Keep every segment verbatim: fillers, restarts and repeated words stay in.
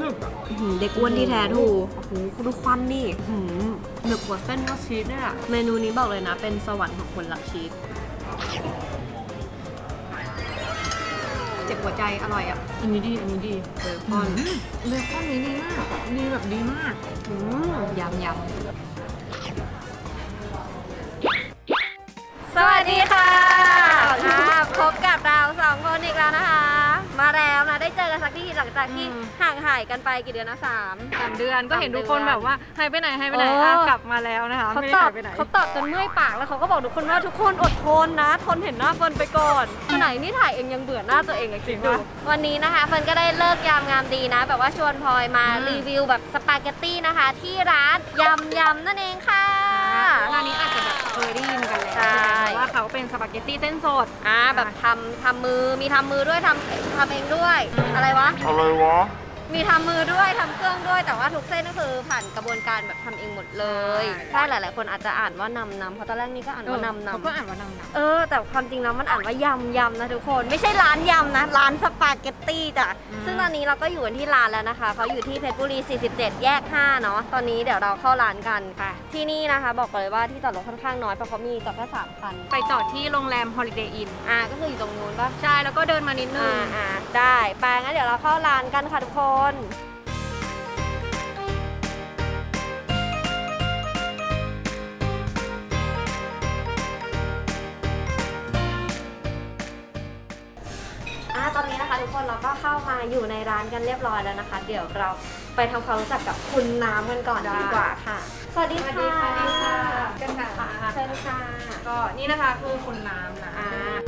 นึบอ่ะเด็กอ้วนที่แท้ถูกโอ้โหคุณดูควันนี่หนึบกว่าเส้นก็ชีสเนี่ยเมนูนี้บอกเลยนะเป็นสวรรค์ของคนรักชีสเจ็บหัวใจอร่อยอ่ะอันนี้ดีอันนี้ดีเบคอนเบคอนนี้ดีมากดีแบบดีมากยำยำสวัสดีค่ะพบกับเราสองคนอีกแล้วนะคะมาแล้วนะได้เจอกันสักทีหลังจากที่ห่างหายกันไปกี่เดือนนะสามสามเดือนก็เห็นทุกคนแบบว่าหายไปไหนหายไปไหนกลับมาแล้วนะคะเขาตอบเขาตอบจนเมื่อยปากแล้วเขาก็บอกทุกคนว่าทุกคนอดทนนะทนเห็นหน้าเฟิร์นไปก่อนขณะนี้ถ่ายเองยังเบื่อหน้าตัวเองจริงๆวันนี้นะคะเฟิร์นก็ได้เลิกยามงามดีนะแบบว่าชวนพลอยมารีวิวแบบสปาเกตตี้นะคะที่ร้านยำยำนั่นเองค่ะร้านนี้อาจจะแบบเคยได้ยินกันแล้วเพราะว่าเขาเป็นสปาเกตตี้เส้นสดอ่าแบบทำทำมือมีทำมือด้วยทำทำเองด้วยอะไรวะอะไรวะมีทำมือด้วยทำเครื่องด้วยแต่ว่าทุกเส้นก็คือผ่านกระบวนการแบบทำเองหมดเลยใช่หลายๆคนอาจจะอ่านว่านำนำเพราะตอนแรกนี่ก็อ่านว่านำนำเขาก็อ่านว่านำนำเออแต่ความจริงแล้วมันอ่านว่ายำยำนะทุกคนไม่ใช่ร้านยำนะร้านสปาเกตตี้จ้ะซึ่งตอนนี้เราก็อยู่กันที่ร้านแล้วนะคะเขาอยู่ที่เพชรบุรีสี่สิบเจ็ดแยกห้าเนาะตอนนี้เดี๋ยวเราเข้าร้านกันค่ะที่นี่นะคะบอกเลยว่าที่จอดรถค่อนข้างน้อยเพราะเขามีจอดแค่สามคันไปจอดที่โรงแรม Holiday Inn อ่าก็คืออยู่ตรงนู้นป่ะใช่แล้วก็เดินมานิดนึงอ่าได้ไปงั้นเดี๋ยวเราเข้าร้านกันค่ะทุกคนตอนนี้นะคะทุกคนเราก็เข้ามาอยู่ในร้านกันเรียบร้อยแล้วนะคะเดี๋ยวเราไปทำความรู้จักกับคุณน้ำกันก่อนดีกว่าค่ะสวัสดีค่ะสวัสดีค่ะเชิญค่ะเชิญค่ะก็นี่นะคะคือคุณน้ำนะ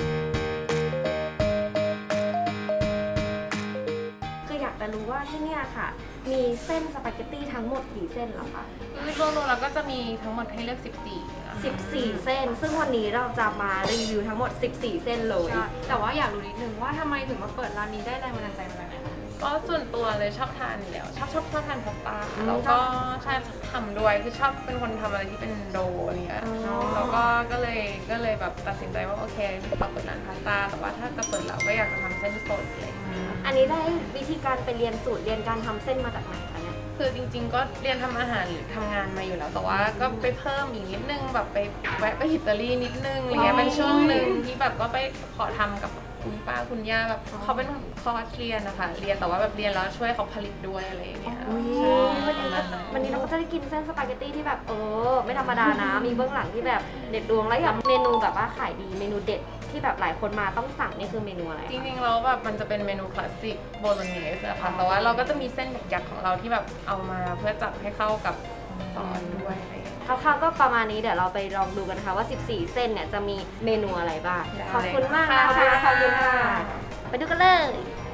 คืออยากจะรู้ว่าที่เนี่ยค่ะมีเส้นสปาเกตตี้ทั้งหมดกี่เส้นหรอคะคือรวมๆเราก็จะมีทั้งหมดให้เลือกสิบสี่สิบสี่เส้นซึ่งวันนี้เราจะมารีวิวทั้งหมดสิบสี่เส้นเลยแต่ว่าอยากรู้นิดนึงว่าทำไมถึงมาเปิดร้านนี้ได้แรงบันดาลใจมาจากไหนก็ส่วนตัวเลยชอบทานอยู่แล้วชอบชอบชอบทานพาสต้าแล้วก็ใช่ทำด้วยคือชอบเป็นคนทำอะไรที่เป็นโดอะไรเงี้ยแล้วก็ก็เลยก็เลยแบบตัดสินใจว่าโอเคเราเปิดร้านพาสต้าแต่ว่าถ้าจะเปิดเราก็อยากจะทำเส้นสดเลยอันนี้ได้วิธีการไปเรียนสูตรเรียนการทำเส้นมาจากไหนคะเนี่ยคือจริงๆก็เรียนทำอาหารหรือทำงานมาอยู่แล้วแต่ว่าก็ไปเพิ่มอีกนิดนึงแบบไปแวะไปอิตาลีนิดนึงอะไรเงี้ยเป็นช่วงหนึ่งที่แบบก็ไปขอทำกับคุณป้าคุณย่าแบบเขาเป็นคอร์สเรียนนะคะเรียนแต่ว่าแบบเรียนแล้วช่วยเขาผลิตด้วยอะไรอย่างเงี้ยวันนี้เราก็จะได้กินเส้นสปาเกตตี้ที่แบบเออไม่ธรรมดานะมีเบื้องหลังที่แบบเด็ดดวงแล้วอย่างเมนูแบบว่าขายดีเมนูเด็ดที่แบบหลายคนมาต้องสั่งนี่คือเมนูอะไรจริงๆแล้วแบบมันจะเป็นเมนูคลาสสิกโบโลเนสอะค่ะแต่ว่าเราก็จะมีเส้นยักษ์ของเราที่แบบเอามาเพื่อจับให้เข้ากับซอสด้วยคร่าวๆก็ประมาณนี้เดี๋ยวเราไปลองดูกันนะคะว่าสิบสี่เส้นเนี่ยจะมีเมนูอะไรบ้างขอบคุณมากนะคะขอบคุณค่ะไปดูกันเลย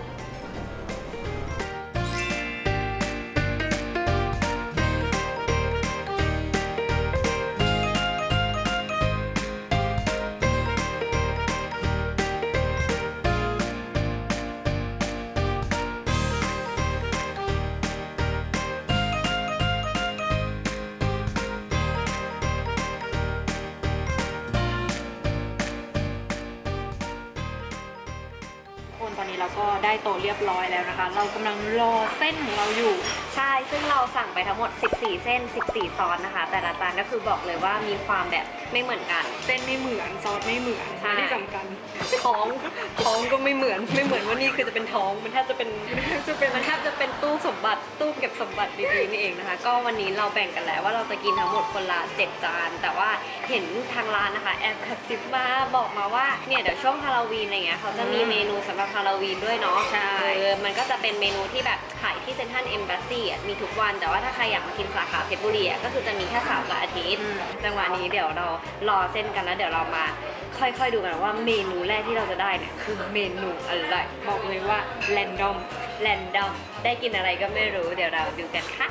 ตอนนี้เราก็ได้โตเรียบร้อยแล้วนะคะเรากำลังรอเส้นของเราอยู่ใช่ซึ่งเราสั่งไปทั้งหมดสิบสี่เส้นสิบสี่ซอสนะคะแต่ละจานก็คือบอกเลยว่ามีความแบบไม่เหมือนกันเส้นไม่เหมือนซอสไม่เหมือนที่สำคัญท้องท้องก็ไม่เหมือนไม่เหมือนว่านี่คือจะเป็นท้องมันแทบจะเป็นจะเป็นมันแทบจะเป็นตู้สมบัติตู้เก็บสมบัติดีๆนี่เองนะคะก็วันนี้เราแบ่งกันแล้วว่าเราจะกินทั้งหมดคนละเจ็ดจานแต่ว่าเห็นทางร้านนะคะแอบกระซิบมาบอกมาว่าเนี่ยเดี๋ยวช่วงฮาโลวีนอะไรเงี้ยเขาจะมีเมนูสำหรับฮาโลวีนด้วยเนาะใช่มันก็จะเป็นเมนูที่แบบขายที่เซ็นทรัลเอมบาสซี่มีทุกวันแต่ว่าถ้าใครอยากมากินสาขาเพชรบุรีก็คือจะมีแค่เสาร์กับอาทิตย์จังหวะนี้เดี๋ยวเรารอเส้นกันแล้วเดี๋ยวเรามาค่อยๆดูกันว่าเมนูแรกที่เราจะได้เนี่ยคือเมนูอะไรบอกเลยว่าแรนดอมแรนดอมได้กินอะไรก็ไม่รู้เดี๋ยวเราดูกันค่ะ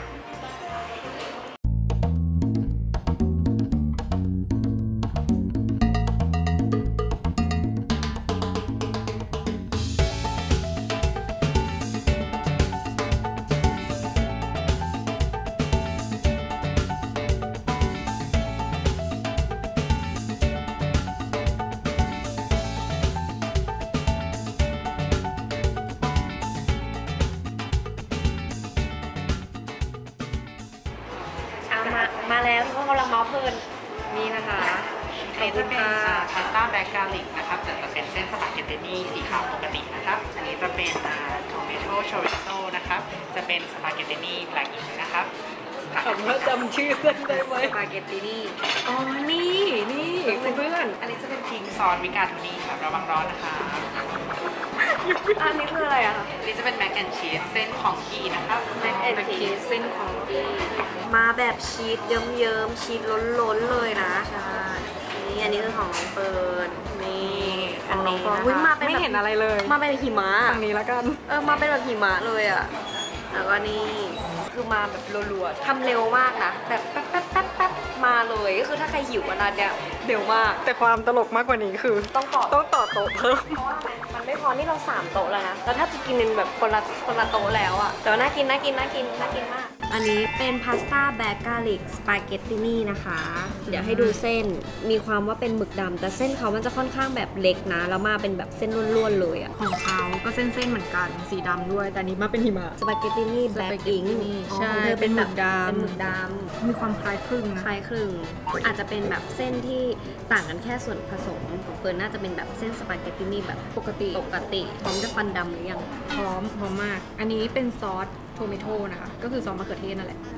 มาแล้วทุกคนกำลังเมาส์เพลินนี่นะคะอันนี้จะเป็นพาสต้าแบล็กกาลิกนะครับแต่จะเป็นเส้นสปาเกตเตนี่สีขาวปกตินะครับอันนี้จะเป็นโทเมโต้ชอริโซนะครับจะเป็นสปาเกตเตนี่แบล็กอิงนะครับคำว่าจำชื่อเส้นได้ไหมสปาเกตตินี่อ๋อนี่นี่เพื่อนอันนี้จะเป็นพิงซอนวิกาโทนี่ครับระวังร้อนนะคะอันนี้คืออะไรอะคะอันนี้จะเป็นแมคแอนชีสเส้นของกีนะครับแมคแอนชีสเส้นของกีมาแบบชีสเยิ้มๆชีสล้นๆเลยนะใช่นี่อันนี้คือของน้องเฟิร์นนี่อันนี้นะคะไม่เห็นอะไรเลยมาเป็นหิมะฝั่งนี้แล้วกันเออมาเป็นแบบหิมะเลยอะแล้วก็นี่คือมาแบบรัวๆทำเร็วมากนะแบบแป๊บแป๊บแป๊บแป๊บมาเลยก็คือถ้าใครหิววันนั้นเนี่ยเร็วมากแต่ความตลกมากกว่านี้คือต้องต่อต้องต่อโต๊ะเพิ่มเพราะว่ามันไม่พอนี่เราสามโต๊ะแล้วนะแล้วถ้าจะกินเป็นแบบคนละคนละโต๊ะแล้วอะแต่ว่าน่ากินน่ากินน่ากินน่ากินมากอันนี้เป็นพาสต้าแบล็กกาลิกสปาเกตตินี่นะคะเดี๋ยวให้ดูเส้นมีความว่าเป็นหมึกดำแต่เส้นเขามันจะค่อนข้างแบบเล็กนะแล้วมาเป็นแบบเส้นล้วนๆเลยอะของเขาก็เส้นๆเหมือนกันสีดำด้วยแต่นี้มาเป็นหิมะสปาเกตตินี่แบล็กอิงใช่เป็นหมึกดำเป็นหมึกดำมีความคล้ายคลึงคล้ายคลึงอาจจะเป็นแบบเส้นที่ต่างกันแค่ส่วนผสมของเฟิร์นน่าจะเป็นแบบเส้นสปาเกตตินี่แบบปกติปกติพร้อมจะฟันดำหรือยังพร้อมพร้อมมากอันนี้เป็นซอสโทเมโต้นะคะก็คือซอสมะเขือเทศนั่นแหละ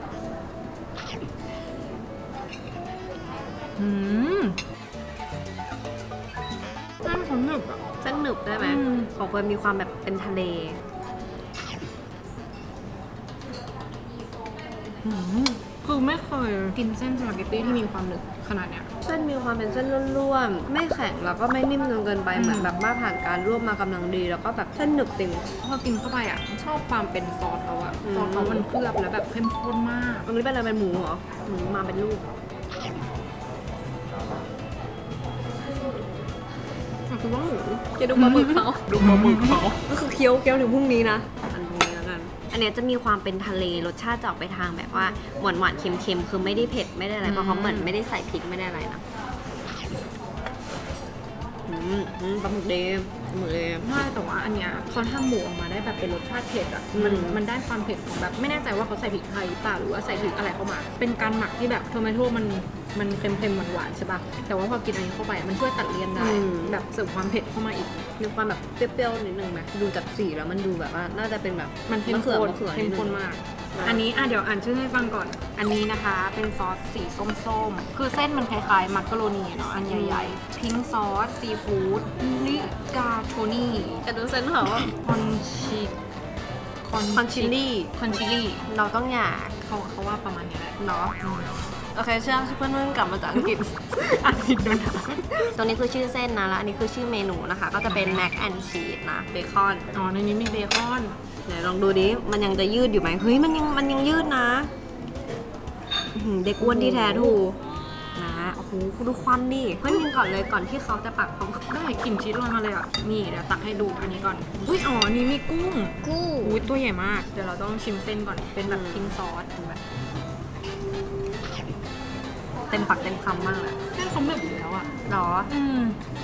อืมเส้นของหนึบอ่ะเส้นหนึบได้ไหมของเฟิร์นมีความแบบเป็นทะเลคือไม่เคยกินเส้นสปาเกตตี้ที่มีความหนึบขนาดเนี้ยเส้นมีความเป็นเส้นร่วนๆไม่แข็งแล้วก็ไม่นิ่มจนเกินไปเหมือนแบบว่าผ่านการรวบมากำลังดีแล้วก็แบบเส้นหนึบจริงพอกินเข้าไปอ่ะชอบความเป็นซอสเขาอ่ะซอสเขามันเคลือบแล้วแบบเข้มข้นมากอันนี้เป็นอะไรเป็นหมูเหรอหมูมาเป็นลูกคือว่าหมูจะดูปลาหมึกเขาดูปลาหมึกเขาก็คือเคี้ยวเคี้ยวถึงพรุ่งนี้นะอันนี้แล้วกันอันนี้จะมีความเป็นทะเลรสชาติจะออกไปทางแบบว่าหวานหวานเค็มเค็มคือไม่ได้เผ็ดไม่ได้อะไรเพราะเขาเหมือนไม่ได้ใส่พริกไม่ได้อะไรนะอืมปลาหมึกเดมปลาหมึกเดมไม่แต่ว่าอันเนี้ยเขาทำหมูออกมาได้แบบเป็นรสชาติเผ็ดอ่ะมันมันได้ความเผ็ดของแบบไม่แน่ใจว่าเขาใส่พริกไทยหรือเปล่าหรือว่าใส่พริกอะไรเข้ามาเป็นการหมักที่แบบโทเมโต้มันมันเค็มๆหวานๆใช่ป่ะแต่ว่าพอกินอันนี้เข้าไปมันช่วยตัดเลี่ยนได้แบบเสริมความเผ็ดเข้ามาอีกมีความแบบเปรี้ยวๆนิดนึงไหมดูจากสีแล้วมันดูแบบว่าน่าจะเป็นแบบมันเข้มข้นเข้มข้นมากอันนี้อ่ะเดี๋ยวอ่านชื่อให้ฟังก่อนอันนี้นะคะเป็นซอสสีส้มๆคือเส้นมันคล้ายๆมักกะโรนีเนาะอันใหญ่ๆพิงซอสซีฟู้ดลิกาโทนี่แต่ดูเส้นเขาคอนชิคอนชิลลี่คอนชิลลี่เราต้องอยากเขาเขาว่าประมาณนี้แหละเนาะโอเคเชื่อเพื่อนๆกลับมาจากอังกฤษอังกฤษโดนตัวนี้คือชื่อเส้นนะแล้วอันนี้คือชื่อเมนูนะคะก็จะเป็นแม็กแอนด์ชีสนะเบคอนอ๋อในนี้มีเบคอนเดี๋ยวลองดูดิมันยังจะยืดอยู่ไหมเฮ้ยมันยังมันยังยืดนะเด็กอ้วนที่แท้ถูกนะโอ้โหคุณดูควันดิเฮ้ยกินก่อนเลยก่อนที่เขาจะปักของได้กลิ่นชีสลอยมาเลยอ่ะนี่เดี๋ยวตักให้ดูอันนี้ก่อนอุ้ยอ๋อนี่มีกุ้งกุ้งอุ้ยตัวใหญ่มากเดี๋ยวเราต้องชิมเส้นก่อนเป็นแบบพิงซอสแบบเต็มปากเต็มคำมากเลยเส้นเขาแบบอยู่แล้วอ่ะหรออืม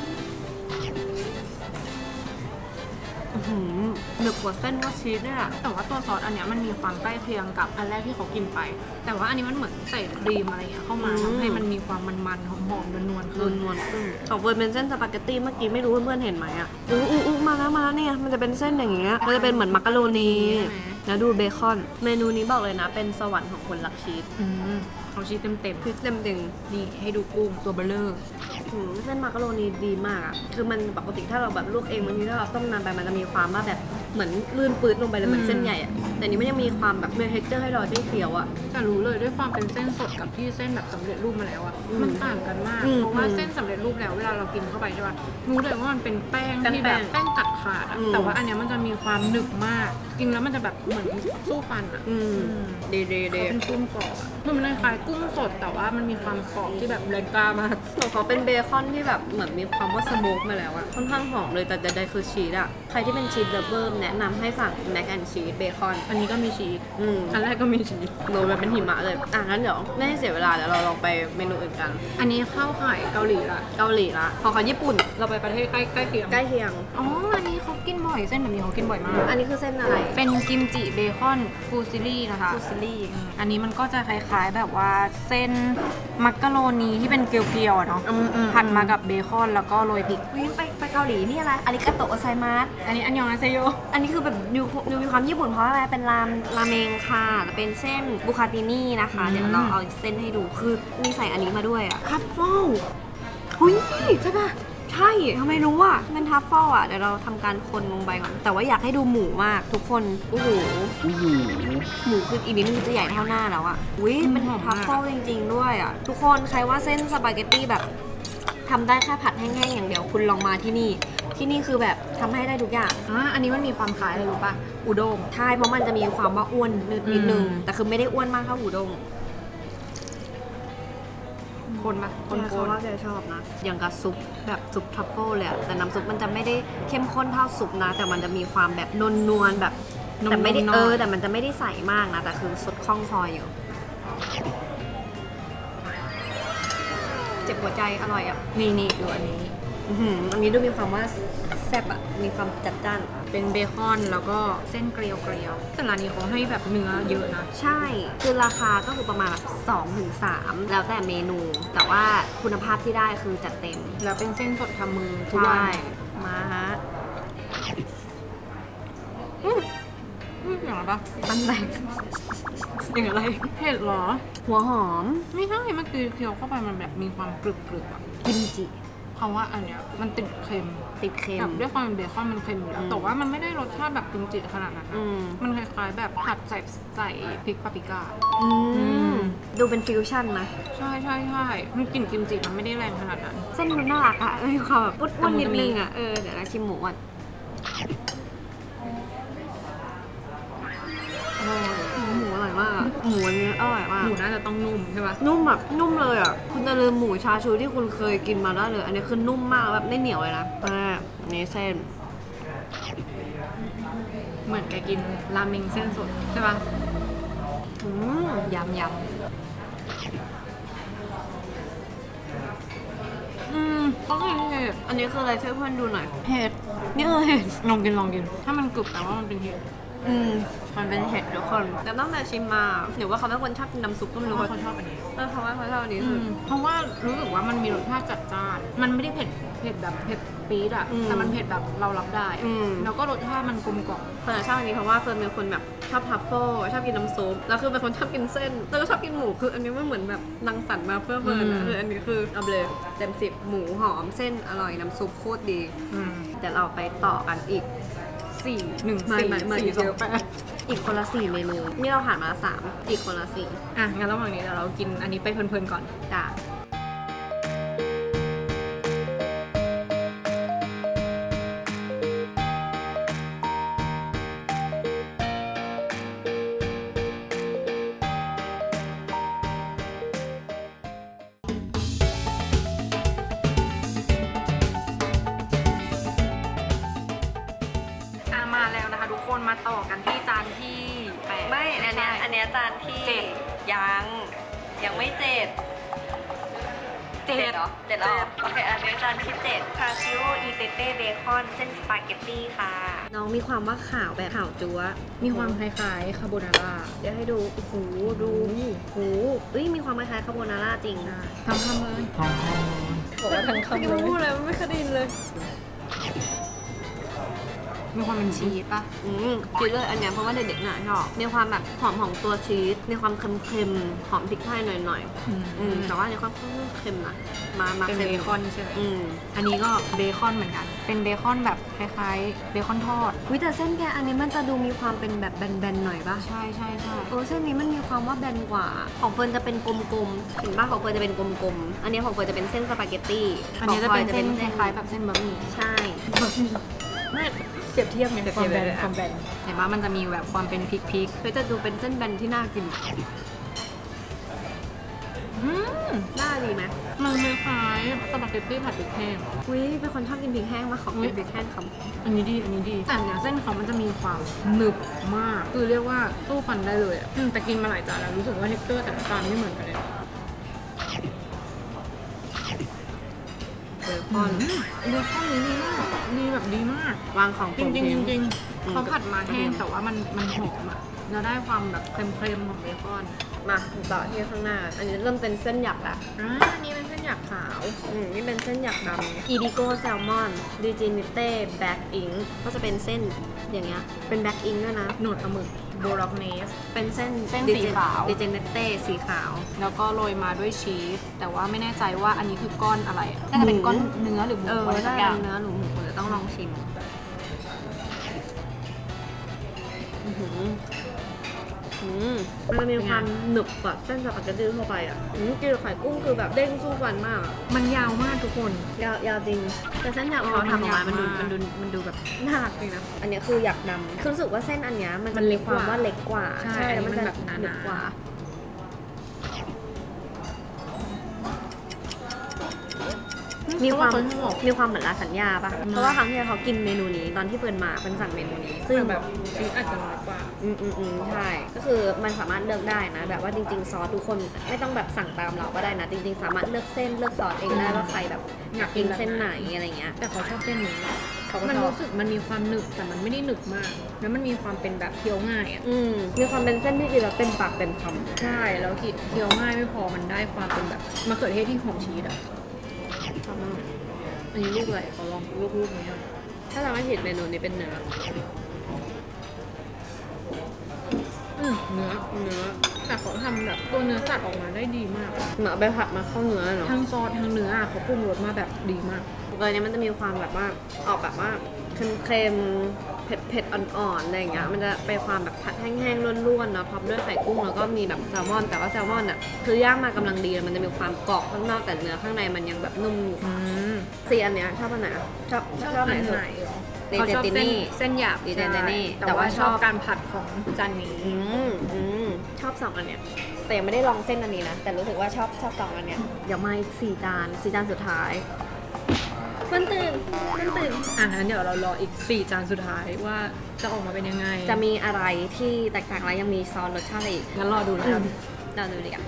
หนึบกว่าเส้นว่าชีสเนี่ยแต่ว่าตัวซอสอันเนี้ยมันมีความใกล้เคียงกับอันแรกที่เขากินไปแต่ว่าอันนี้มันเหมือนใส่ครีมอะไรเงี้ยเข้ามาทำให้มันมีความมันๆหอมๆนวลๆขึ้นนวลขึ้นของเฟิร์นเป็นเส้นสปาเกตตี้เมื่อกี้ไม่รู้เพื่อนๆเห็นไหมอ่ะอู้อู้อู้มาแล้วมาแล้วเนี่ยมันจะเป็นเส้นอย่างเงี้ยมันจะเป็นเหมือนมักกะโรนีแล้วดูเบคอนเมนูนี้บอกเลยนะเป็นสวรรค์ของคนรักชีสเขาชีสเต็มเต็มชีสเต็มเต็มนี่ให้ดูกุ้งตัวเบลเลอร์เส้นมักกะโรนีดีมากอ่ะคือมันปกติถ้าเราแบบลวกเองบางทีถ้าเราต้มนานไปมันจะมีความว่าแบบเหมือนลื่นปื้ดลงไปเลยเหมือนเส้นใหญ่อ่ะแต่นี้มันยังมีความแบบมีเท็กเจอร์ให้เราได้เคี้ยวอ่ะแต่รู้เลยด้วยความเป็นเส้นสดกับที่เส้นแบบสำเร็จรูปมาแล้วอ่ะมันต่างกันมากเพราะว่าเส้นสำเร็จรูปแล้วเวลาเรากินเข้าไปใช่ป่ะรู้เลยว่ามันเป็นแป้งที่แบบแป้งกัดขาดแต่ว่าอันเนี้ยมันจะมีความหนึบมากกินแล้วมันจะแบบเหมือนสู้ฟันอ่ะเดเดเดเป็นกุ้งกรอบมันมันคล้ายกุ้งสดแต่ว่ามันมีความกรอบที่แบบแรงกล้ามากของเขาเป็นเบคอนที่แบบเหมือนมีความว่าสโมกมาแล้วอะค่อนข้างหอมเลยแต่ใดๆคือชีสอะใครที่เป็นชีสเลฟเวอร์แนะนำให้สั่งแม็กแอนชีสเบคอนอันนี้ก็มีชีสอันแรกก็มีชีสโรยเป็นหิมะเลยอ่ะงั้นเดี๋ยวไม่ให้เสียเวลาเดี๋ยวเราลองไปเมนูอื่นกันอันนี้ข้าวไข่เกาหลีละเกาหลีละพอเขาญี่ปุ่นเราไปประเทศใกล้ใกล้เคียงใกล้เคียงอ๋ออันนี้เขากินบ่อยร่อยเส้นแบบนี้เขากินบ่อยมากอันนี้คือเส้นอะไรเป็นกิมจิเบคอนฟูซิลี่นะคะฟูซิลี่อันนี้มันก็จะคล้ายๆแบบว่าเส้นมักกะโรนีที่เป็นเกลียวๆอะเนาะพันมากับเบคอนแล้วก็โรยพริกวิไปไปเกาหลีนี่อะไรอาริกาโตะโอไซมัสอันนี้อันยองอาเซโยอันนี้คือแบบดูดูมีความญี่ปุ่นเพราะอะไรเป็นรามราเมงค่ะแล้วเป็นเส้นบุคาตินี่นะคะ เดี๋ยวเราเอาเส้นให้ดูคือมีใส่อันนี้มาด้วยอะทัฟเฟิลหุยใช่ปะใช่ทำไมรู้อ่ะเป็นทัฟเฟิลอ่ะเดี๋ยวเราทำการคนลงไปก่อนแต่ว่าอยากให้ดูหมูมากทุกคนโอ้โหหมูคืออีกนิดนึงจะใหญ่เท่าหน้าแล้วอ่ะอุ้ยเป็นทัฟเฟิลจริงๆด้วยอ่ะทุกคนใครว่าเส้นสปาเกตตี้แบบทำได้แค่ผัดแห้งๆอย่างเดียวคุณลองมาที่นี่ที่นี่คือแบบทำให้ได้ทุกอย่างอ่ะอันนี้มันมีความคล้ายอะไรรู้ป่ะอุด้งใช่เพราะมันจะมีความว่าอ้วนนิดนิดนึงอืมแต่คือไม่ได้อ้วนมากเท่าหูดงคนปะคนแกโคเขานว่าแกชอบนะ อย่างกับซุปแบบซุปทรัฟเฟิลเลยอะแต่น้ำซุปมันจะไม่ได้เข้มข้นเท่าซุปนะ แต่มันจะมีความแบบนวลนวลๆแบบแต่ไม่ได้เออแต่มันจะไม่ได้ใสมากนะ แต่คือสดคล่องคออยู่ เจ็บหัวใจอร่อยอ่ะนี่นี่ดูอันนี้อื้อหืออันนี้ดูมีความว่าแซ่บอ่ะมีความจัดจ้านเป็นเบคอนแล้วก็เส้นเกลียวเกลียวแต่ร้านนี้เขาให้แบบเนื้อเยอะนะใช่ คือราคาก็คือประมาณแบบสองถึงสามแล้วแต่เมนู แต่ว่าคุณภาพที่ได้คือจัดเต็มแล้วเป็นเส้นสดทำมือทุกวัใช่นมาฮะอืมอืมอย่างไรปะตั้งแต่เสียงอะไรเผ็ดเหรอหัวหอมไม่ใช่เมื่อกี้เคี้ยวเข้าไปมันแบบมีความกรึบกรึบๆอะกิมจิเพราะว่าอันเนี้ยมันติดเค็มติดเค็มแบบด้วยความเป็นเบคอนมันเค็มอยู่แล้อืวมแต่ว่ามันไม่ได้รสชาติแบบกิมจิขนาดนั้นอืนะมมันคล้ายๆแบบผัดใส่ใส่พริกปาปริก้าอือืมมดูเป็นฟิวชั่นนะใช่ใช่ใช่มันกลิ่นกิมจิมันไม่ได้แรงขนาดนั้นเส้นมันน่ารักอะมีความแบบปุ้นๆนิดนึงแต่มันจะมีอะเออ เดี๋ยวเราชิมหมูก่อนอร่อยหมูอร่อยมากอะหมูอันนี้อร่อยมากหมูน่าจะต้องนุ่มใช่ปะนุ่มแบบนุ่มเลยอ่ะ คุณจะลืมหมูชาชูที่คุณเคยกินมาได้เลย อันนี้คือนุ่มมากแบบไม่เหนียวเลยนะอ่าอันนี้เส้นเหมือนแกกินราเมงเส้นสดใช่ปะอืมยำยำอืมต้องกินเห็ดอันนี้คืออะไรช่วยเพื่อนดูหน่อยเห็ดนี่คือเห็ดลองกินลองกิน ถ้ามันกรึบแต่ว่ามันเป็นเห็ดอืมมันเป็นเห็ดทุกคนแต่ตั้งแต่ชิมมาหรือว่าเขาเป็นคนชอบกินน้ำซุปก็ไม่รู้รู้ว่าว่าเขาชอบอันนี้เออเขาว่าเขาชอบอันนี้อืสุดมเพราะว่ารู้สึกว่ามันมีรสชาติจัดจ้าน มันไม่ได้เผ็ดเผ็ดแบบเผ็ดปี๊ดอะอืมแต่มันเผ็ดแบบเรารับได้อะอืมแล้วก็รสชาติมันกลมกล่อมเฟิร์นชอบอันนี้เพราะว่าเฟิร์นเป็นคนแบบชอบทัฟเฟิลชอบกินน้ำซุปแล้วคือเป็นคนชอบกินเส้นแล้วก็ชอบกินหมูคืออันนี้มันเหมือนแบบรังสรรค์มาเพื่อเฟิร์นนะคืออันนี้คือเอาไปเลยเต็มสิบหมูหอมเส้นอร่อยน้ำซุปโคตรดีอืมเดี๋ยวเราไปต่อกันอีกสี่หนึ่งไม่สี่ไม่ไม่สี่สองแปดอีกคนละสี่เมนู นี่เราผ่านมาสามอีกคนละสี่อ่ะงั้นระหว่างนี้เดี๋ยวเรากินอันนี้ไปเพลินๆก่อนจ้ามาแล้วนะคะทุกคนมาต่อกันที่จานที่แปดไม่อันเนี้ยอันเนี้ยจานที่เจ็ดยังยังไม่เจ็ดเจ็ดเหรอเจ็ดแล้วเหรอโอเคอันนี้จานที่เจ็ดคาชิโออีเตเต้เบคอนเส้นสปาเกตตี้ค่ะ น้องมีความว่าขาวแบบขาวจั๊วมีความคล้ายๆคาโบนาร่าเดี๋ยวให้ดูโอ้โหดูโอ้โหเอ้ยมีความคล้ายๆคาโบนาร่าจริงนะทั้งคำเลยทั้งคำเลยบอกว่าทั้งคำไม่เลรู้ยเลยไม่เคยได้ยินเลยมีความเป็นชีสป่ะอืมจีเลยอันเนี้ยเพราะว่าเด็กๆน่ะชอบมีความแบบหอมของตัวชีสมีความเค็มๆหอมพริกไทยหน่อยๆอืมแต่ว่าอันนี้ค่อนข้างเค็มนะมามาเป็นเค็มเบคอนใช่ไหมอืมอันนี้ก็เบคอนเหมือนกัน เป็นเบคอนแบบคล้ายๆเบคอนทอดวิแต่เส้นแกอันนี้มันจะดูมีความเป็นแบบแบนๆหน่อยป่ะใช่ใช่ใช่เออเส้นนี้มันมีความว่าแบนกว่า ของเฟิร์นจะเป็นกลมๆเห็นป่ะของเฟิร์นจะเป็นกลมๆอันนี้ของเฟิร์นจะเป็นเส้นสปาเกตตี้อันนี้จะเป็นของพลเส้นอยคล้ายๆแบบเส้นบะหมี่ใช่ไม่เปรียบเทียบไงเปรียบคเทีวามยบแบนเลยอะความแบนเห็นว่ามันจะมีแบบความเป็นพริกพริกเฮ้ยแต่ดูเป็นเส้นแบนที่น่ากินอืมน่าดีไหมมันคล้ายๆสปาเกตตี้ผัดพริกแห้งอุ้ยเป็นคนชอบกินพริกแห้งมากขออุ๊กิยนพริกแห้งคอันนี้ดีอันนี้ดีแต่เนี่ยเส้นเขามันจะมีความหนึบมาก คือเรียกว่าสู้ฟันได้เลยอ่ะอืมแต่กินมาหลายจานแล้วรู้สึกว่าเท็กเจอร์แต่ละจานไม่เหมือนกันเลยำเบคอนเบคอนนี้ดีมากดีแบบดีมากวางของจริงจริงจริงอืมเขาผัดมาแห้งแต่ว่ามันมันหอมอ่ะเราได้ความแบบเค็มๆของเบคอนมาต่อที่ข้างหน้า อันนี้เริ่มเป็นเส้นหยักละอ่าอันนี้เป็นเส้นหยักขาวอืมนี่เป็นเส้นหยักดำอีดิโก้แซลมอนดิจินิเต้แบ็กอิงก็จะเป็นเส้นอย่างเงี้ยเป็นแบ็กอิงด้วยนะหนวดปลาหมึกโบล็อกเนสเป็นเส้นเส้นสีขาวดิจินิเต้สีขาวแล้วก็โรยมาด้วยชีสแต่ว่าไม่แน่ใจว่าอันนี้คือก้อนอะไรน่าจะเป็นก้อนเนื้อหรือหมูเอออะไรสัถ้ากอย่างเป็นเนื้อหรือหมูเดี๋ยวต้องลองชิมอื้อหืออืมมันจะมีความหนึบกว่าเส้นสปาเกตตี้ทั่วไปอ่ะอืมกินกับไข่กุ้งคือแบบเด้งสู้ฟันมากอะมันยาวมากทุกคนยาวยาวจริง แต่เส้นหยักเออเขาทำออกมามัมันนดูยาวมากมันดูมันดูแบบน่ารักดีนะ อันเนี้ยคือหยักดำคือรู้สึกว่าเส้นอันเนี้ยมันมัจะนเล็มีกความกว่าว่าเล็กกว่าใช่แล้วมันอันนี้จะมันแบบหนาๆหนึบกว่า มีความเพระเขาชอบมีความเหมือนลาสัญญาปะเพราะว่าครั้งที่แล้วเขากินเมนูนี้ตอนที่เฟิร์นมาเป็นสั่งเมนูนี้ ซึ่งแบบชีสอาจจะน้อยกว่าอืมอืมอืมใช่ ก็คือมันสามารถเลือกได้นะ แบบว่าจริงๆ ซอสทุกคนไม่ต้องแบบสั่งตามเราก็ได้นะ จริงๆ สามารถเลือกเส้นเลือกซอสเองได้ว่าใครแบบอยากกินเส้นไหนอะไรเงี้ยแต่เขาชอบเส้นนี้เขาก็มันชอบรู้สึกมันมีความหนึบแต่มันไม่ได้หนึบมาก แล้วมันมีความเป็นแบบเคี้ยวง่ายอ่ะอืมมีความเป็นเส้นที่กินแล้วเต็มปากเต็มคำใช่ แล้วกินเคี้ยวง่ายไม่พอมันได้ความเป็นแบบมะเขือเทศที่หอมชีสอ่ะชอบมากอันนี้ลูกอะไรขอลองลูกลูกนี้อ่ะถ้าเราไม่ผิดเมนูนี้เป็นเนื้ออืมเนื้อเนื้อแต่เขาทำแบบตัวเนื้อสัตว์ออกมาได้ดีมากเหมือนเอาไปผัดมาเข้าเนื้อเนาะทั้งซอสทั้งเนื้ออะเขาปรุงรสมาแบบดีมากตัวนี้มันจะมีความแบบว่าออกแบบว่าเค็มๆ เผ็ดเผ็ดๆอ่อนๆอะไรอย่างเงี้ย มันจะไปความแบบผัดแห้งๆล้วนๆเนาะพร้อมด้วยไข่กุ้งแล้วก็มีแบบแซลมอน แต่ว่าแซลมอนอ่ะคือย่างมากำลังดี มันจะมีความกรอบข้างนอกแต่เนื้อข้างในมันยังแบบนุ่มอยู่อืมสีอันเนี้ยชอบอันไหนอะชอบชอบไหนสุดเหรอเดเขาชอบเจติเส้นนี่เส้นหยาบเดเจตินี่แต่แต่ว่าว่าชอบชอบการผัดของจานนี้อืมอืมชอบสองอันเนี้ยแต่ยังไม่ได้ลองเส้นอันนี้นะ แต่รู้สึกว่าชอบชอบสองอันเนี้ยเดี๋ยวมาอีกสี่จานสี่จานสุดท้ายมันตื่นมันตื่นอ่ะงั้นเดี๋ยวเรารออีกสี่จานสุดท้ายว่าจะออกมาเป็นยังไงจะมีอะไรที่แตกต่างและยังมีซอสรสชาติอะไรอีกงั้นรอดูแล้วกันเราดูดีกัน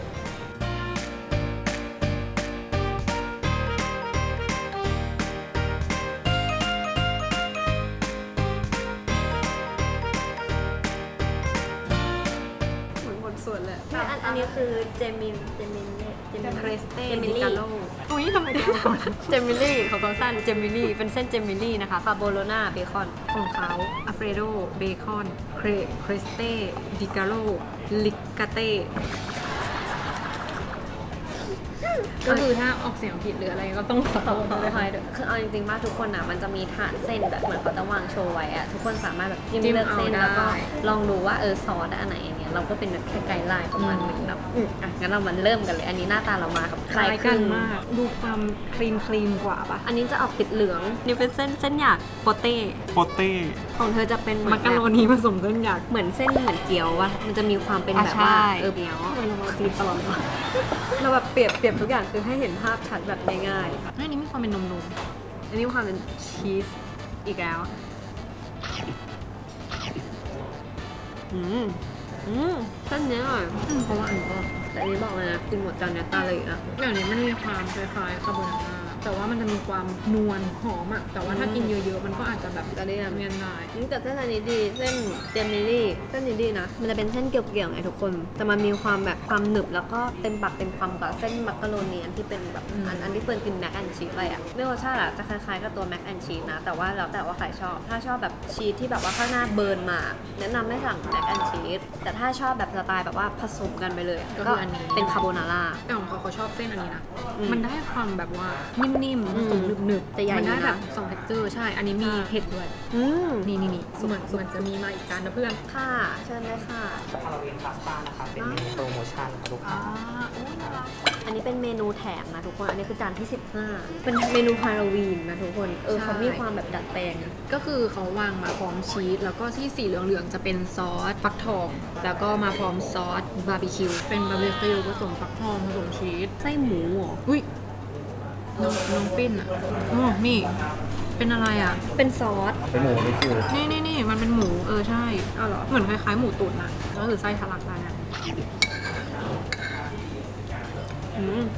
เหมือนบนส่วนเลยอันอันนี้คือเจมินเจมินเน่เจมินคริสเต้เจมิดิลี่กาโลอุ้ยทำไมเดียวก่อนเจมิลี่ของเขาสั้นเจมิลี่เป็นเส้นเจมิลี่นะคะฟาโบโลนาเบคอนของเขาอัฟเฟรโดเบคอนเครคริสเต้ดิกาโลลิกาเต้ก็คือถ้าออกเสียงผิดหรืออะไรก็ต้องขอโทษต่อด้วยไปค่ะคือเอาจริงๆว่าทุกคนอ่ะมันจะมีถาดเส้นแบบเหมือนเขาจะวางโชว์ไว้อ่ะทุกคนสามารถแบบจิ้มจิ้มเลือกเส้นเอาได้แล้วก็ลองดูว่าเออซอสอันไหนอันเนี้ยเราก็เป็นแบบแค่ไกด์ไลน์ประมาณอืมหนึงแบบอืมอ่ะงั้นเรามันเริ่มกันเลย อันนี้หน้าตาเรามากับคล้ายกันมาก ดูความคลีนคลีนกว่าปะอันนี้จะออกติดเหลืองนี่เป็นเส้นเส้นหยาดโปเต้โปเต้ของเธอจะเป็นเหมืมัอก นกะโรแบบนีผสมเส้นหยักเหมือนเส้นเหมือนเกี๊ยววะมันจะมีความเป็นอ่ะแบบว่าใช่เออเกี๊ยวทำไมเรามาจีนตลอดเลยเราแบบเปรียบเปรียบทุกอย่างคือให้เห็นภาพชัดแบบง่ายอันนี้มีความเป็นนมนมๆอันนี้มีความเป็นชีสอีกแล้วอืมอืมเส้นเนี้ยอร่อยเพราะว่าอันก็แต่อันนี้บอกเลยนะกินหมดจานเนี้ยตาเลยนะอย่างนี้มันมีความคล้ายๆคาโบนาร่าแต่ว่ามันจะมีความนวลหอมอ่ะแต่ว่าถ้ากินเยอะๆมันก็อาจจะแบบจะได้เมียนได้อืมแต่เส้นอันนี้ดีเส้นเจมิลี่เส้นนี้ดีนะมันจะเป็นเส้นเกี่ยวๆไงทุกคนแต่มันมีความแบบความหนึบแล้วก็เต็มปากเต็มคำกับเส้นมักกะโรนีอันที่เป็นแบบอันอันที่เฟิร์นกินแม็กแอนชีสไปอ่ะเรื่องรสชาติอะจะคล้ายๆกับตัวแม็กแอนชีสนะแต่ว่าแล้วแต่ว่าใครชอบถ้าชอบแบบชีสที่แบบว่าข้างหน้าเบิร์นมาแนะนำให้สั่งแม็กแอนชีสแต่ถ้าชอบแบบสไตล์แบบว่าผสมกันไปเลยอะก็คืออันนี้เป็นคาโบนาร่าแต่ของเขาเขาชอบเส้นอันนี้นะอืมมันได้ความแบบว่านิ่มๆผสมหนึบๆแต่ใหญ่มัได้อยู่นะแบบสอง texture ใช่ อันนี้มีเห็ดด้วยอืมนี่นี่นี่เหมือนเหมือนจะมีมาอีกจานนะเพื่อนค่ะเชิญเลยค่ะฮาโลวีนพาสต้านะครับเป็นเมนูโปรโมชั่นครับลูกค้าโอ้ยน่ารักอันนี้เป็นเมนูแถมนะทุกคน อันนี้คือจานที่สิบห้าเป็นเมนูฮาโลวีนนะทุกคน เออใช่เขามีความแบบดัดแปลงอะก็คือเขาวางมาพร้อมชีสแล้วก็ที่สีเหลืองๆจะเป็นซอสฟักทอง แล้วก็มาพร้อมซอสบาร์บีคิวเป็นบาร์บีคิวผสมฟักทองผสมชีสไส้หมูเหรออุ้ยน้องน้องปิ้นอ่ะอ๋อนี่ เป็นอะไรอ่ะเป็นซอสเป็นหมูไม่คือนี่นี่นี่มันเป็นหมูเออใช่อ้าวเหรอเหมือนคล้ายๆหมูตุ๋นอ่ะก็คือไส้ทะลักได้นะอืม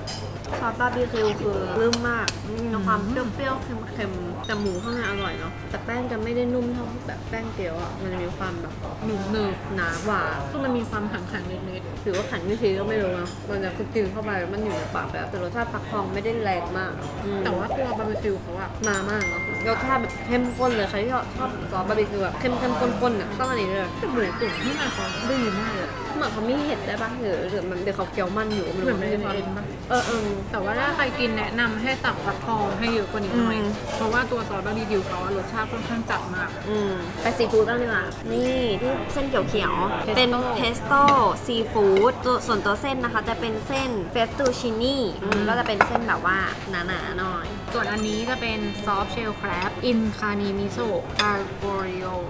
ซอสบาร์บีคิวคือลื่มมากมีความเปรี้ยวๆเค็มๆแต่หมูข้างในอร่อยเนาะแต่แป้งจะไม่ได้นุ่มเท่าแบบแป้งเกี๊ยวอ่ะมันจะมีความแบบหนึบหนึบหนาหวานคือมันมีความแข็งๆนิดๆหรือว่าแข็งไม่ทีก็ไม่รู้นะมันจะคือกินเข้าไปมันอยู่ในปากแบบแต่รสชาติฟักทองไม่ได้แรงมากแต่ว่าตัวบาร์บีคิวเขาอะมามากเนาะรสชาติแบบเข้มข้นเลยใครที่ชอบซอสบาร์บีคิวแบบเข้มเข้มข้นๆอ่ะต้องอันนี้เลยแต่หมูตุ๋นที่มันเขาดีมากเลยเหมือนเขามีเห็ดได้ปะหรือหรือมันเดี๋ยวเขาเคี้ยวมันอยู่มันเหมือนไม่เป็นได้เอ็นปะเออเออแต่ว่าถ้าใครกินแนะนำให้ตักฟักทองให้เยอะกว่านี้หน่อยอืมเพราะว่าตัวซอสบาร์บีคิวเขาอะรสชาติค่อนข้างจัดมากอืมไปซีฟู้ดบ้างดีกว่านี่ที่เส้นเขียวๆ Pesto เป็นเพสโต้ซีฟู้ดตัวส่วนตัวเส้นนะคะจะเป็นเส้นเฟสตูชินี่ก็จะเป็นเส้นแบบว่าหนาๆหน่อยส่วนอันนี้จะเป็นซอฟเชลครบอินคานิมิโซะคาร์โบริโอ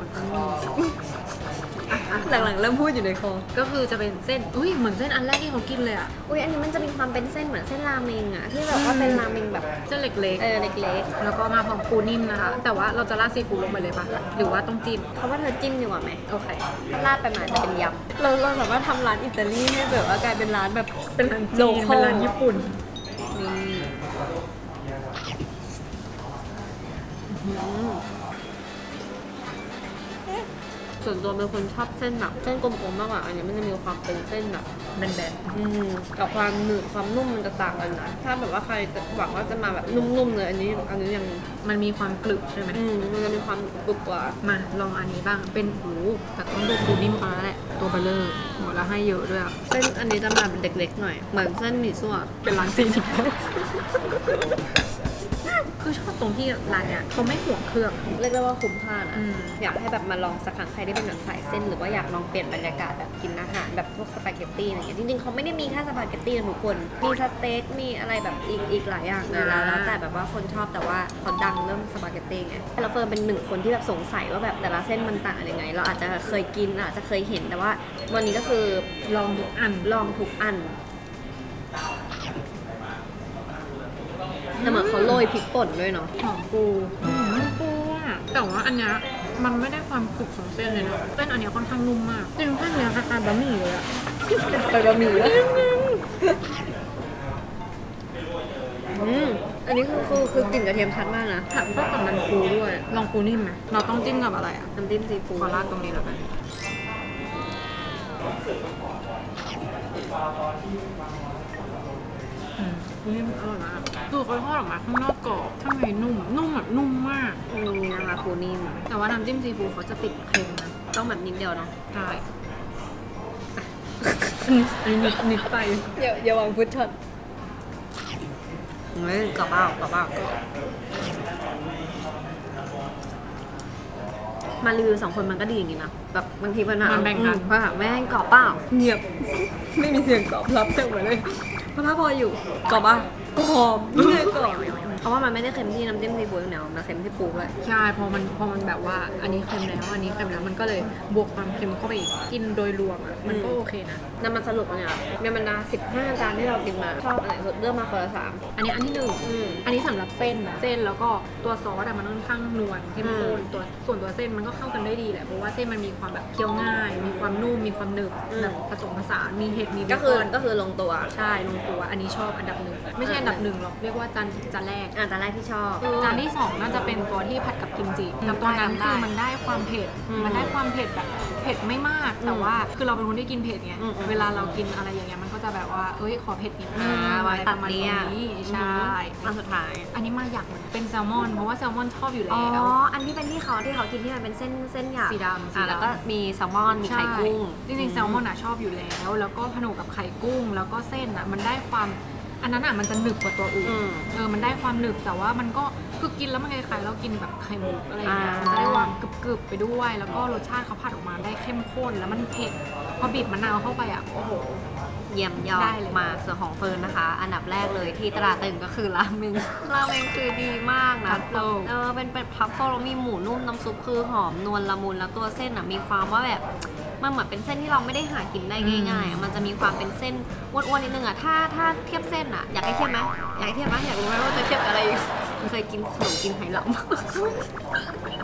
หลังๆเริ่มพูดอยู่ในคอก็คือจะเป็นเส้นอุ้ยเหมือนเส้นอันแรกที่เขากินเลยอะอุ้ยอันนี้มันจะมีความเป็นเส้นเหมือนเส้นราเมงอะที่แบบว่าเป็นราเมงแบบเส้นเล็กเออเล็กๆ แล้วก็มาพร้อมปูนิ่มนะคะ แต่ว่าเราจะราดซีฟู้ดลงไปเลยปะหรือว่าต้องจิ้มๆเขาว่าเธอจิ้มดีกว่าไหมโอเคถ้าราดไปมันอาจจะเป็นยำเราเราสามารถทำร้านอิตาลีให้แบบว่ากลายเป็นร้านแบบเป็นร้านโลจีนคอลเป็นร้านญี่ปุ่นนี่ส่วนตัวเป็นคนชอบเส้นแบบเส้นกลมๆมากกว่าอันนี้มันจะมีความเป็นเส้นแบบแบนอืมกับความหนึบความนุ่มมันจะต่างกันนะถ้าแบบว่าใครจะหวังว่าจะมาแบบนุ่มๆเลยอันนี้อันนี้ยังๆมันมีความกรึบใช่ไหมอืมมันจะมีความกรุบกว่ามาลองอันนี้บ้าง เป็นหูแต่ต้องดูปูนิ่มเขาแล้วแหละ ตัวเบลเลอร์หมดแล้วให้เยอะด้วยอะเส้นอันนี้จะมาเป็นเด็กๆหน่อยเหมือนเส้นหมี่ซั่วเป็นร้านจีนคือชอบตรงที่ร้านเนี้ยเขาไม่ห่วงเครื่องเรียกได้ว่าคุ้มค่านะอืมอยากให้แบบมาลองสักครั้งใครที่เป็นแบบสายเส้นหรือว่าอยากลองเปลี่ยนบรรยากาศแบบกินอาหารแบบพวกสปาเกตตี้อะไรเงี้ยจริงๆเขาไม่ได้มีแค่สปาเกตตี้นะทุกคนมีสเต็กมีอะไรแบบอีกอีกหลายอย่างเลยแล้วแล้วแต่แบบว่าคนชอบแต่ว่าเขาดังเรื่องสปาเกตตี้ไงเราเฟิร์นเป็นหนึ่งคนที่แบบสงสัยว่าแบบแต่ละเส้นมันต่างกันยังไง เราอาจจะเคยกินอาจจะเคยเห็นแต่ว่าวันนี้ก็คือลองทุกอันลองทุกอันแต่เหมือนเขาโรยพริกป่นด้วยเนาะหอมปูหอมปูอะแต่ว่าอันเนี้ยมันไม่ได้ความกรุบของเส้นเลยนะเส้นอันเนี้ยค่อนข้างนุ่มมากจริงๆเส้นเนี้ยคล้ายๆบะหมี่เลยอะไปบะหมี่แล้วอืมอันนี้คือคือคือกลิ่นกระเทียมชัดมากนะผัดเข้ากับมันปูด้วย ลองปูนิ่มไหมเราต้องจิ้มกับอะไรอะน้ำจิ้มซีฟู้ขอดราดตรงนี้แล้วกันอืมปูนิ่มอร่อยมากคือเขาทอดออกมาข้างนอกกรอบข้างในนุ่ม นุ่มแบบนุ่มมากนี่นะคะปูนิ่มแต่ว่าน้ำจิ้มซีฟู้ดเขาจะติดเค็มนะต้องแบบนิดเดียวเนาะใช่อันนี้นิดนิดไปอย่าอย่าวางฟุตช็อตเฮ้ยกรอบเปล่ากรอบเปล่ามารีวิวสองคนมันก็ดีอย่างนี้นะแบบบางทีปัญหามันแบ่งกันปัญหาแม่งกรอบเปล่าเงียบ ไม่มีเสียงตอบรับจากมาเลยเพราะถ้าพออยู่กรอบป่ะก็หอมไม่ได้กรอบเพราะว่ามันไม่ได้เค็มที่น้ำจิ้มซีฟู้ดอย่างเดียวมันเค็มที่ปูด้วยใช่พอมันพอมันแบบว่าอันนี้เค็มแล้วอันนี้เค็มแล้วมันก็เลยบวกความเค็มเข้าไปอีกกินโดยรวมอ่ะมันก็โอเคนะน้ำมันสรุปเนี่ยในบรรดาสิบห้าจานที่เรากินมาชอบอันไหนสุดเลือกมาคนละสามอันนี้อันที่หนึ่งอืมอันนี้สำหรับเส้นนะเส้นแล้วก็ตัวซอสอะมันค่อนข้างนวลเข้มข้นตัวส่วนตัวเส้นมันก็เข้ากันได้ดีแหละเพราะว่าเส้นมันมีความแบบเคี้ยวง่าย มีความนุ่มมีความหนึบแบบผสมผสานมีเห็ดมีเบก็คือคอนก็คือลงตัวใช่ลงตัวอันนี้ชอบอันดับหนึ่งไม่ใช่อันดับหนึ่งหรอกเรียกว่าจานจานแรกอ่ะจานแรกที่ชอบจานที่สองน่าจะเป็นตัวที่ผัดกับกิมจิแต่ตัวนั้นคือมันได้ความเผ็ดอืมมันได้ความเผ็ดแบบเผ็ดไม่มาก แต่ว่าคือเราเป็นคนที่กินเผ็ดไงอืมอืมเวลาเรากินอะไรอย่างเงี้ยมันก็จะแบบว่าเอ้ยขอเผ็ดนิดนึงอ่าอะไรตัปดระมาณเลี่ยนี้ใช่อันสุดท้ายอันนี้มาอยากเหมือนเป็นแซลมอนเพราะว่าแซลมอนชอบอยู่อ๋แล้อวอันที่เป็นที่เขาที่เขากินที่มันเป็นเส้นเส้นหยาบสีดำสีอ่ะดำแล้วก็มีแซลมอนมีไข่กุ้งจริงๆแซลมอนอ่ะชอบอยู่แล้ว แล้วก็ผนวกกับไข่กุ้ง แล้วก็เส้นอ่ะมันได้ความอันนั้นอ่ะมันจะหนึบกว่าตัวอื่นอืมเออมันได้ความหนึบแต่ว่ามันก็คือกินแล้วมันคล้ายๆเรากินแบบไข่มุกอะไรอย่างเงี้ยอ่ามัมันจะได้ความกรึบๆไปด้วย แล้วก็รสชาติเขาผัดออกมาได้เข้มข้นแล้วมันเผ็ดพอบีบมะนาวเข้าไปอ่ะโอ้โหเยี่ยมยอได้ดเลยมาส่วนของเฟิร์นนะคะ อันดับแรกเลยที่ตลาดตึงก็คือราเมง ราเมงคือดีมากนะทัฟเฟิลเออเป็นเป็นทัฟเฟิลแล้วมีหมูนุ่มน้ำซุปคือหอมนวลละมุนแล้วตัวเส้นอ่ะมีความว่าแบบมันเหมือนเป็นเส้นที่เราไม่ได้หากินได้ง่ายๆอ่ะมันจะมีความเป็นเส้นอ้วนๆนิดนึงอ่ะถ้าถ้าเทียบเส้นอ่ะอยากให้เทียบไหมอยากให้เทียบไหมอยากรู้ไหมว่าจะเทียบอะไรเคยกินขนมจีนไหหลำ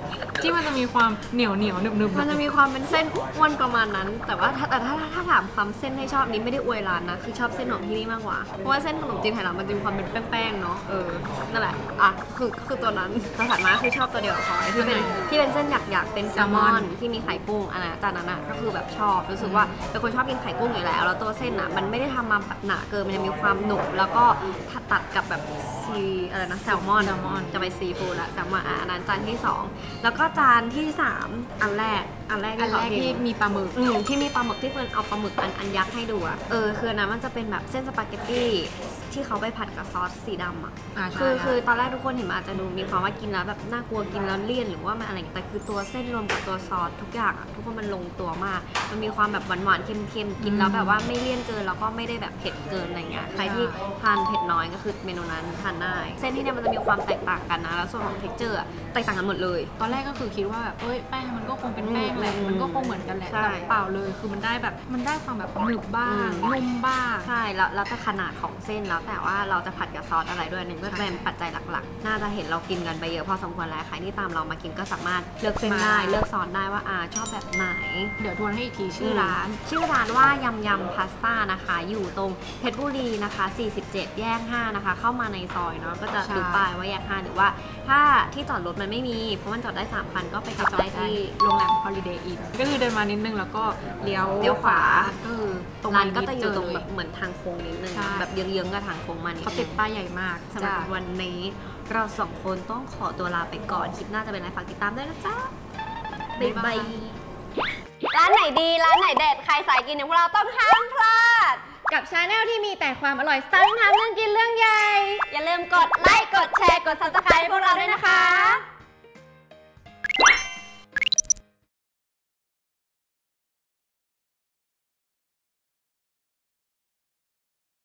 ที่มันจะมีความเหนียวเหนียวหนึบหนึบมันจะมีความเป็นเส้นอ้วนประมาณนั้น แต่ว่าถ้าแต่ถ้าถ้าถามความเส้นให้ชอบนี้ไม่ได้อวยร้านนะคือชอบเส้นขนมที่นี่มากกว่าเพราะว่าเส้นขนมจีนไหหลำมันจะมีความเป็นแป้งๆเนาะเออนั่นแหละอ่ะคือคือตัวนั้นตัวถัดมาคือชอบตัวเดียวกับพลอยที่เป็นที่เป็นเส้นหยักๆเป็นแซลมอนที่มีไข่กุ้งอันนั้นจานนั้นอ่ะก็คือแบบชอบรู้สึกว่าเป็นคนชอบกินไข่กุ้งอยู่แล้วแล้วตัวเส้นอ่ะมันไม่ได้ทำมาแบบหนาเกินมันจะมีความหนุบแล้วก็ตัดกับแบบซีอะไรนะแซลมอนแซลมอนจะไปซีฟู้ดละแซลมอนอ่ะอันนั้นจานที่สองแล้วก็จานที่สามอันแรกอันแรกอันแรกที่มีปลาหมึกอืมที่มีปลาหมึกที่เฟิร์นเอาปลาหมึกอันอันยักษ์ให้ดูอะเออคืออันนั้นมันจะเป็นแบบเส้นสปาเกตตี้ที่เขาไปผัดกับซอสสีดำอะอ่าใช่คือใช่คือตอนแรกทุกคนเห็นมันอาจจะดูมีความว่ากินแล้วแบบน่ากลัวกินแล้วเลี่ยนหรือว่ามันอะไรอย่างเงี้ยแต่คือตัวเส้นรวมกับตัวซอสทุกอย่างอะทุกคนมันลงตัวมากมันมีความแบบหวานๆเค็มๆกินแล้วแบบว่าไม่เลี่ยนเกินแล้วก็ไม่ได้แบบเผ็ดเกินอะไรเงี้ยใครที่ทานเผ็ดน้อยก็คือเมนูนั้นทานได้เส้นที่เนี่ยมันจะมีความแตกต่างกันนะแล้วส่วนของเท็กเจอร์แตกต่างกันหมดเลยตอนแรกก็คือคิดว่าแบบเอ้ยแป้งมันก็คงเป็นแป้งแหละอืมมันก็คงเหมือนกันแหละใช่แต่เปล่าเลยคือมันได้แบบมันได้ความแบบหนึบบ้างนุ่มบ้างใช่แล้วแล้วแต่ขนาดของเส้นแล้วแต่ว่าเราจะผัดกับซอสอะไรด้วยนึงก็เป็นปัจจัยหลักๆ น่าจะเห็นเรากินกันไปเยอะพอสมควรแล้วใครที่ตามเรามากินก็สามารถเลือกเส้นได้เลือกซอสได้ว่าอ่าชอบแบบไหนเดี๋ยวทวนให้อีกทีชื่อร้านชื่อร้านว่ายำยำพาสต้านะคะอยู่ตรงเพชรบุรีนะคะสี่สิบเจ็ดแยกห้านะคะเข้ามาในซอยเนาะก็จะใช่ดูป้ายว่าแยกห้าหรือว่าถ้าที่จอดรถมันไม่มีเพราะมันจอดได้สามคันก็ไปจอดได้ที่โรงแรม Holiday Inn ก็คือเดินมานิดนึงแล้วก็เลี้ยวเลี้ยวขวาก็คือตรงร้านก็จะอยู่ตรงเลแบบเหมือนทางโค้งนิดนึงใช่แบบเยื้องๆกับทางโค้งมานิดเขานึติดงป้ายใหญ่มากสำหรับจ้ะวันนี้เราสองคนต้องขอตัวลาไปก่อนคลิปหน้าจะเป็นอะไรฝากติดตามด้วยนะจ๊ะบ๊ายบายร้านไหนดีร้านไหนเด็ดใครสายกินอย่างพวกเราต้องห้ามพลาดกับชาแนลที่มีแต่ความอร่อยสไตล์ทำเรื่องกินเรื่องใหญ่อย่าลืมกดไลค์กดแชร์กด ซับสไครบ์ ให้พวกเราด้วยนะคะ